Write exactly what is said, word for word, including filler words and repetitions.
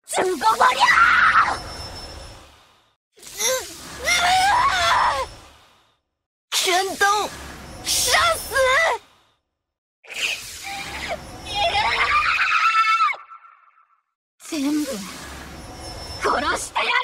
죽어버려!全都杀死！全部殺してやる！